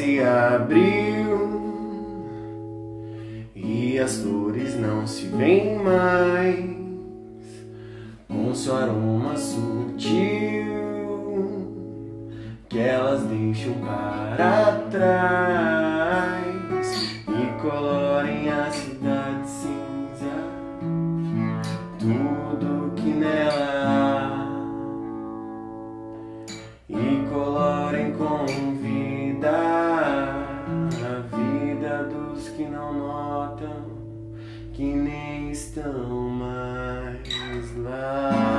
se abriu e as flores não se veem mais, com seu aroma sutil que elas deixam para trás e colorem a cidade cinza, tudo que nela há, e colorem com vida a vida dos que não notam, que nem estão mais lá.